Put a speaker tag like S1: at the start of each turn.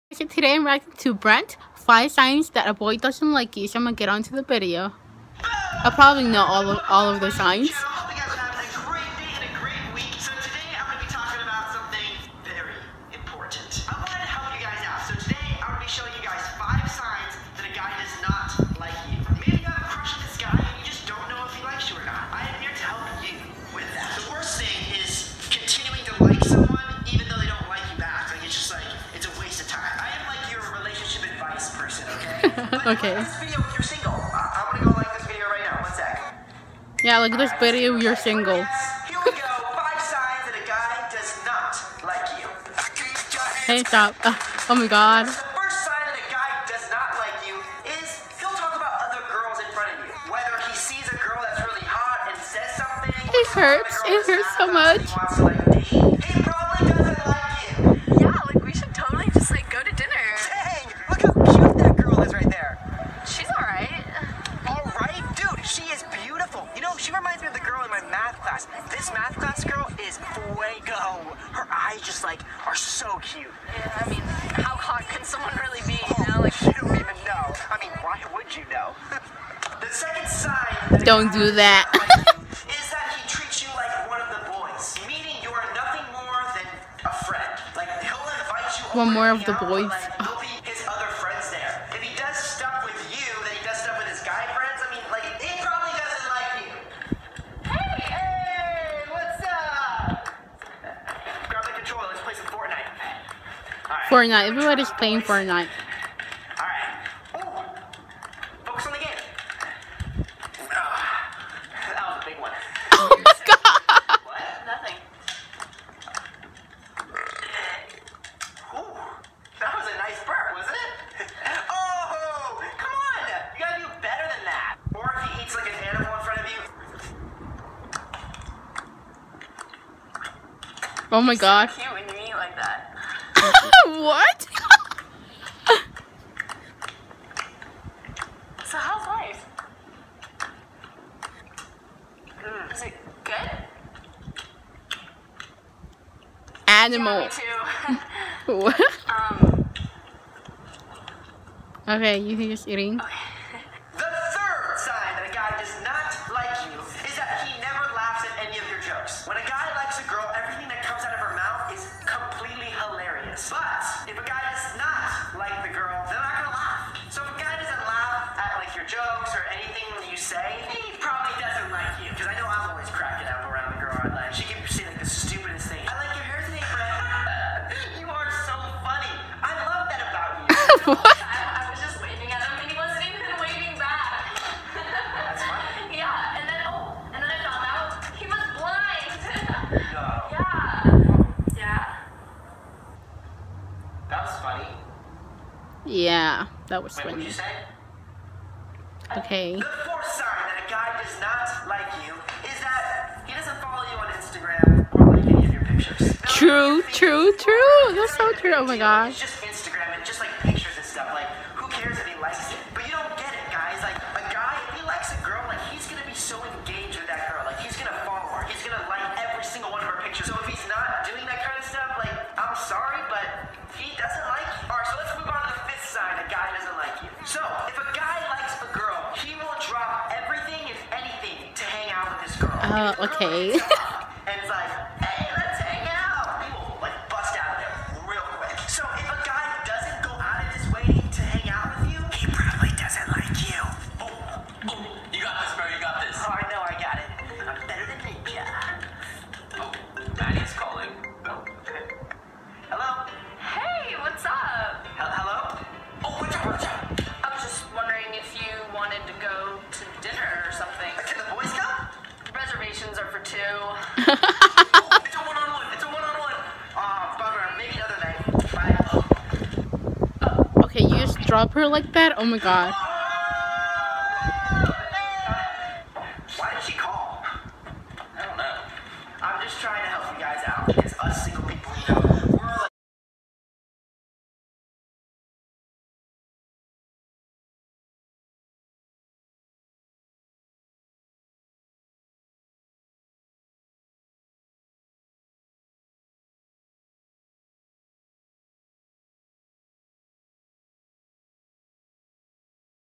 S1: So today I'm reacting to Brent, 5 signs that a boy doesn't like you. So I'm gonna get onto the video. I probably know all of the signs.
S2: Hope you guys are having a great day and a great week. So today I'm going to be talking about something very important. I wanted to help you guys out. So today I'm going to be showing you guys 5 signs that a guy does not like you. Maybe you have a crush on this guy and you just don't know if he likes you or not. I am here to help you with that. The worst thing is continuing to like someone even though they don't like you back. Like it's just like, it's a waste of time. I am like your relationship advice person, okay?
S1: Okay.
S2: Like this video if you're single. I'm going to go like this video right now. One sec.
S1: Yeah, like this video, you're single.
S2: Here we go. 5 signs that a guy does not like you.
S1: Hey, stop. Oh my god.
S2: The first sign that a guy does not like you is he'll talk about other girls in front of you. Whether he sees a girl that's really hot and says something.
S1: It hurts. It hurts so much.
S2: He wants to like date. He probably doesn't like you.
S3: Yeah, like we should totally just like go to dinner.
S2: Dang, look how cute that girl is right there.
S3: She's alright.
S2: Alright, dude, she is beautiful. You know, she reminds me of the girl in my math class. This math class girl is fuego. Her eyes just like are so cute.
S3: Yeah, I mean, how hot can someone really be, you know? Like,
S2: You don't even know. I mean, why would you know? The second sign that a
S1: Don't
S2: guy
S1: do
S2: does
S1: that.
S2: not like you is that he treats you like one of the boys, meaning you are nothing more than a friend. Like he'll invite you
S1: One
S2: over
S1: more
S2: to
S1: of the
S2: hang out,
S1: boys.
S2: but, like, you'll be his other friends there. If he does stuff with you, then he does stuff with his guy friends. I mean, like he probably doesn't like you. Hey, what's up? Grab the controller. Let's play some Fortnite. All right.
S1: Fortnite. Everybody's playing Fortnite.
S2: Alright. Ooh. Focus on the game. That was a big one.
S1: Oh my god.
S2: What?
S3: nothing.
S2: Ooh. That was a nice burp, wasn't it? Oh! Come on! You gotta do better than that. Or if he eats like an animal in front of you.
S1: Oh my god.
S3: Cute when you eat like that.
S1: What?
S3: So how's life? Is it good?
S1: Animal.
S3: Yeah, me too.
S1: What? Okay, you just eating.
S2: The third sign that a guy does not like you is that he never laughs at any of your jokes. When a guy likes a girl, everything that comes out of her mouth is completely hilarious. But if a guy does not like the girl, they're not gonna laugh. So if a guy doesn't laugh at like your jokes or anything you say, he probably doesn't like you. Because I know I'm always cracking up around the girl I like. She can say like the stupidest thing. I like your hair today, Brett. You are so funny. I love that about you.
S1: What?
S3: I was just waving at him and he wasn't even waving back.
S2: That's funny.
S3: Yeah, and then I found out he was blind.
S2: No.
S3: Yeah.
S2: That was funny.
S1: Yeah, that was
S2: Wait, what did
S1: funny.
S2: you say?
S1: Okay.
S2: The fourth sign that a guy does not like you is that he doesn't follow you on Instagram or like any of your pictures. Now,
S1: True, true, true. That's so true. Oh my
S2: It's
S1: gosh.
S2: just Instagram and just like pictures and stuff. Like, who cares if he likes it? But you don't get it, guys. Like, a guy, if he likes a girl, like, he's gonna be so engaged with that girl. Like, he's gonna follow her. He's gonna like every single one of her pictures. So if he's not doing that kind of stuff, like, I'm sorry, but he doesn't like you. Alright, so let's move on to the fifth sign a guy doesn't like you. So, if a guy likes a girl, he will drop everything and anything to hang out with this girl. If the girl
S1: Okay.
S2: hits up and it's like, hey, let's hang out. He will like bust out of there real quick. So if a guy doesn't go out of his way to hang out with you, he probably doesn't like you. Oh, you got this, bro. You got this. Oh, I know, I got it. I'm better than Ninja. Oh, Maddie's calling. Oh, okay. Hello?
S3: Hey, what's up?
S2: Hello? Oh, what's up? What's up?
S3: I was just wondering if you wanted to go to dinner or something.
S2: Can the boys come?
S3: Reservations are for 2.
S2: It's a one-on-one. It's a one-on-one. Bummer. Maybe another night. Bye.
S1: Okay, you just drop her like that? Oh my god.